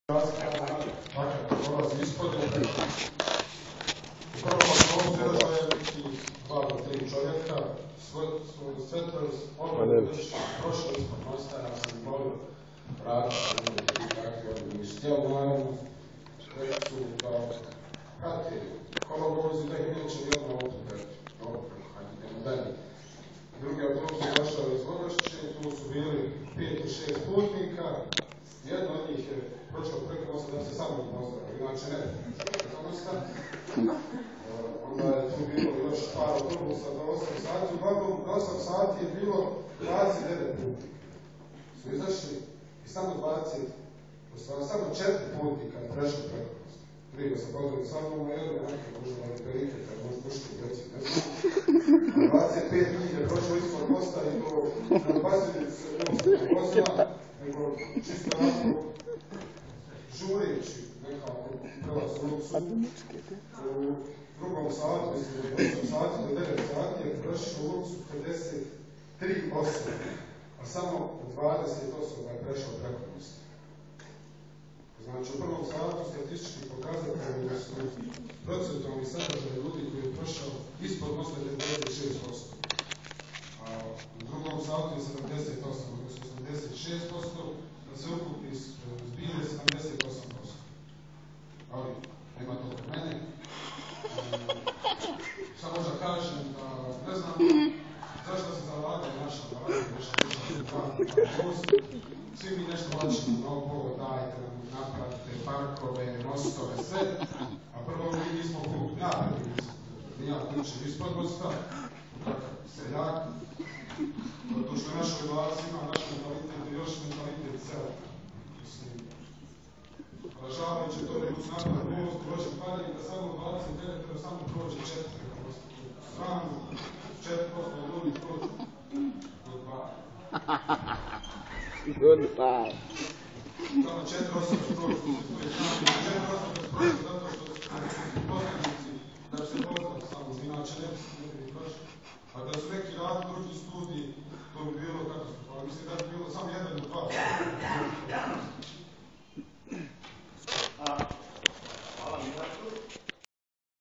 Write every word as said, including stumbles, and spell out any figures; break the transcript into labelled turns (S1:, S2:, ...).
S1: Makar dolazi ispod, u prvom automobilu je neki dva do tri čovjeka, svetlo je ono već prošlo ispod mosta, ja sam volio vratiti, takvi oni nisu htjeli, naravno, rekli su da prati kolovozi, da ih neće jedno auto preti. Dobro, hajde, idemo dalje. Drugi autobus je došao iz Vodošće, tu su bili pet i šest putnika, jedno od njih je prošao preko mosta da se samo pozdravio, inače ne, preko mosta. Onda je tu bilo još par autobusa do osam sati, uglavnom do osam sati je bilo dvadeset devet putnika. Su izašli i samo dvadeset, samo četiri putnika je prešao preko mosta. Prije sam pozdravio samo u jedne neke možda ali perike, kad možda pušti djeci, ne znam. dvadeset pet njih je prošlo ispod mosta i to ne pasili se vozila, nego čisto onako žureći nekako prelaz ulicu. U drugom satu, mislim da je osam sati do devet sati je prošlo ulicu pedeset tri osobe, a samo dvadeset osoba je prešao preko mosta. Znači, u prvom satu statistički pokazatelji da su procentualni sadržaj ljudi koji je prošao ispod mosta devedeset šest posto. A u drugom satu je sedamdeset osam, odnosno sedamdeset šest posto, da se ukupi zbije sedamdeset osam posto. Ali, nema to kod mene. Samo da kažem da ne znam zašto se zalagali naša vlada, naša država, svi mi nešto lačimo, mnogo, dajte nam, napravite parkove, mostove, sve, a prvo mi nismo klub, ja prvi nisam, ja kućem ispod mosta, kakav seljak, zato što našoj vlasi ima naš mentalitet i još mentalitet sela. Mislim, ražavajuće to da uz napad most prođe panik, da samo dvadeset devet, da samo prođe četiri, stranu, četiri posto ljudi prođu, goodbye.
S2: Goodbye.
S1: Tamo četiri osobe prođu, to je stranu.